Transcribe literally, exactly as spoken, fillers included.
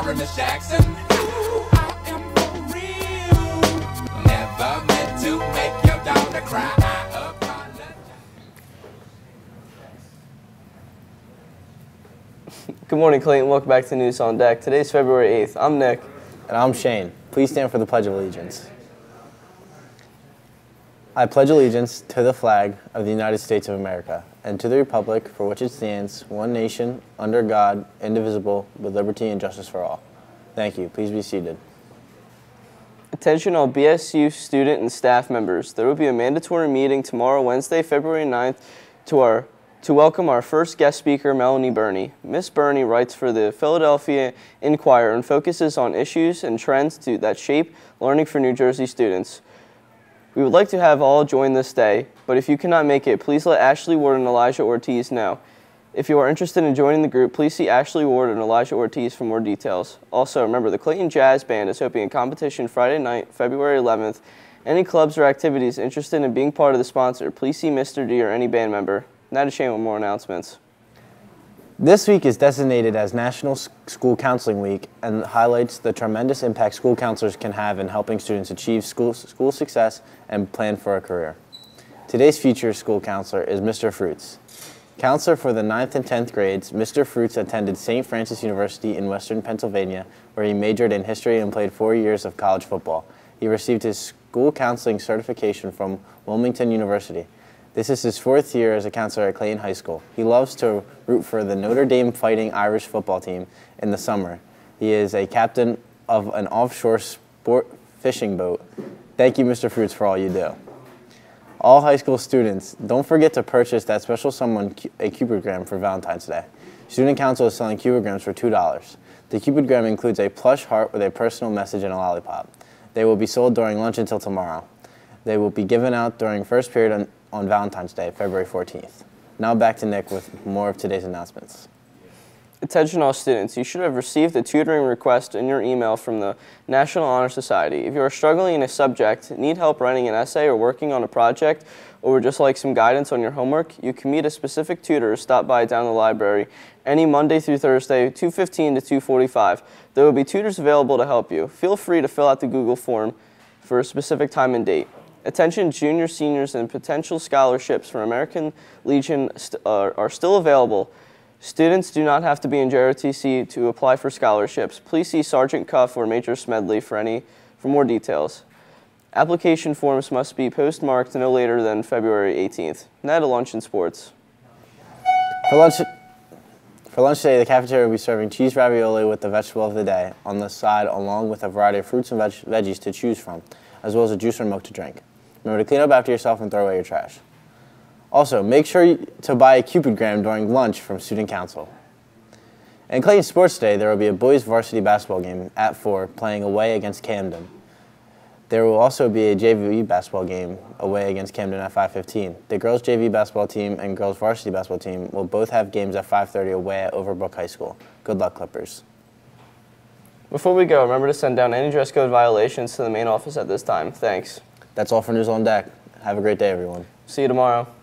starring Miss Jackson. Ooh, I am for real. Never meant to make your daughter cry. I apologize. Good morning, Clayton. Welcome back to News on Deck. Today's February eighth. I'm Nick. And I'm Shane. Please stand for the Pledge of Allegiance. I pledge allegiance to the flag of the United States of America and to the republic for which it stands, one nation, under God, indivisible, with liberty and justice for all. Thank you. Please be seated. Attention all B S U student and staff members. There will be a mandatory meeting tomorrow, Wednesday, February ninth, to our to welcome our first guest speaker, Melanie Burney. Miss Burney writes for the Philadelphia Inquirer and focuses on issues and trends to, that shape learning for New Jersey students. We would like to have all join this day, but if you cannot make it, please let Ashley Ward and Elijah Ortiz know. If you are interested in joining the group, please see Ashley Ward and Elijah Ortiz for more details. Also, remember, the Clayton Jazz Band is hosting a competition Friday night, February eleventh. Any clubs or activities interested in being part of the sponsor, please see Mister D or any band member. Now to Shane with more announcements. This week is designated as National School Counseling Week and highlights the tremendous impact school counselors can have in helping students achieve school, school success and plan for a career. Today's featured school counselor is Mister Fruits. Counselor for the ninth and tenth grades, Mister Fruits attended Saint Francis University in Western Pennsylvania, where he majored in history and played four years of college football. He received his school counseling certification from Wilmington University. This is his fourth year as a counselor at Clayton High School. He loves to root for the Notre Dame Fighting Irish football team in the summer. He is a captain of an offshore sport fishing boat. Thank you, Mister Fruits, for all you do. All high school students, don't forget to purchase that special someone a Cupidgram for Valentine's Day. Student Council is selling Cupidgrams for two dollars. The Cupidgram includes a plush heart with a personal message and a lollipop. They will be sold during lunch until tomorrow. They will be given out during first period on on Valentine's Day, February fourteenth. Now back to Nick with more of today's announcements. Attention all students, you should have received a tutoring request in your email from the National Honor Society. If you are struggling in a subject, need help writing an essay or working on a project, or would just like some guidance on your homework, you can meet a specific tutor or stop by down the library any Monday through Thursday, two fifteen to two forty-five. There will be tutors available to help you. Feel free to fill out the Google form for a specific time and date. Attention junior, seniors, and potential scholarships for American Legion st uh, are still available. Students do not have to be in J R O T C to apply for scholarships. Please see Sergeant Cuff or Major Smedley for any for more details. Application forms must be postmarked no later than February eighteenth. Now to lunch and sports. For lunch, for lunch today, the cafeteria will be serving cheese ravioli with the vegetable of the day on the side, along with a variety of fruits and veg veggies to choose from, as well as a juice or milk to drink. Remember to clean up after yourself and throw away your trash. Also, make sure to buy a Cupidgram during lunch from Student Council. In Clayton Sports Day, there will be a boys varsity basketball game at four playing away against Camden. There will also be a J V basketball game away against Camden at five fifteen. The girls J V basketball team and girls varsity basketball team will both have games at five thirty away at Overbrook High School. Good luck, Clippers. Before we go, remember to send down any dress code violations to the main office at this time. Thanks. That's all for News on Deck. Have a great day, everyone. See you tomorrow.